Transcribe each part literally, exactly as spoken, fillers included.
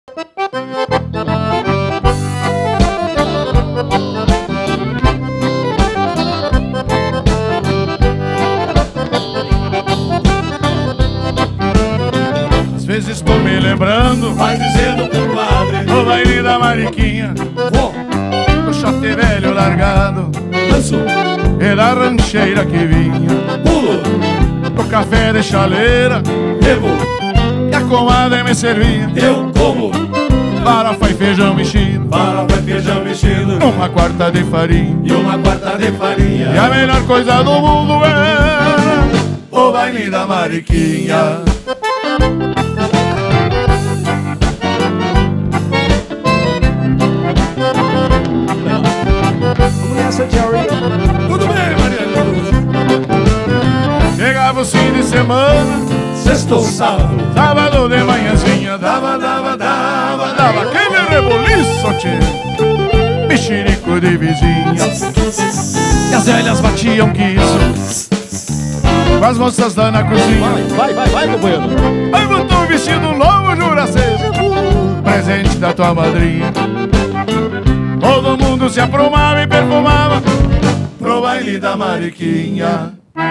Às vezes estou me lembrando, vai dizendo, compadre, no baile da Mariquinha, vou, o chote velho largado, danço, e da rancheira que vinha, pulo, o café de chaleira, bebo, e a comadre me servia eu como, farofa e feijão mexido, farofa e feijão mexido, uma quarta de farinha e uma quarta de farinha. E a melhor coisa do mundo era o baile da Mariquinha. Vamos nessa, Jerry. Tudo bem, Mariano? Chegava o fim de semana, Sextou, sábado, sábado de manhãzinha, dava, dava, dava, dava aquele reboliço, tchê, mexerico de vizinha. E as velhas batiam que isso, com as moças lá na cozinha. Vai, vai, vai, companheiro. Aí botou um vestido novo, Juracês, presente da tua madrinha. Todo mundo se aprumava e perfumava pro baile da Mariquinha.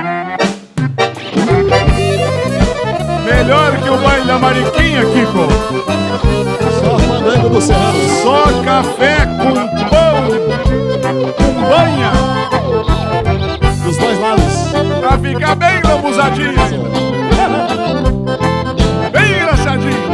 Melhor que o baile da Mariquinha, Kiko. Só fandango do Serrano. Só café com pão, com banha, Dos dois lados. pra ficar bem lambuzadinho, bem engraçadinho.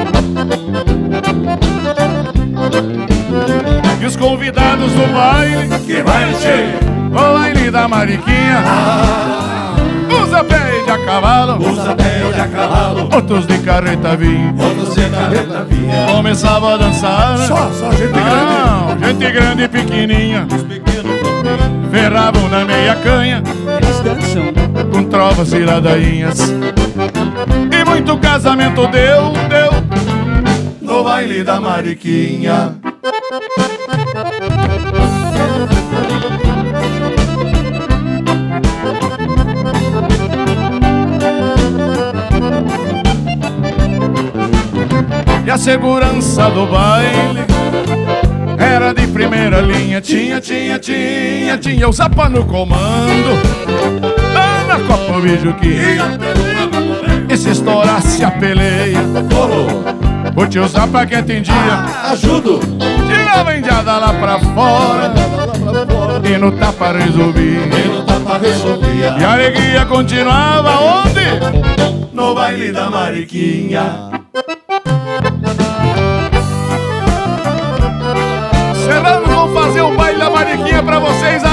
E os convidados do baile, que vai encher, o baile da Mariquinha, usa pé de a cavalo, usa pé de a cavalo, outros de carreta vinha, outros de carreta vinha. começava a dançar. Só, só gente Não, grande, gente grande e pequenininha, os pequenos também. ferravam na meia canha, Eles dançam. com trovas e ladainhas. E muito casamento deu, deu no baile da Mariquinha. E a segurança do baile era de primeira linha. Tinha, tinha, tinha, tinha o Zapa no comando, Ana Copa o bicho que e se estourasse a peleia, o tio Zapa que atendia, Ajudo, tirava a indiada lá pra fora e no tapa resolvia. e no tapa resolvia. E a alegria continuava onde? No baile da Mariquinha. Serrano, vamos fazer o baile da Mariquinha pra vocês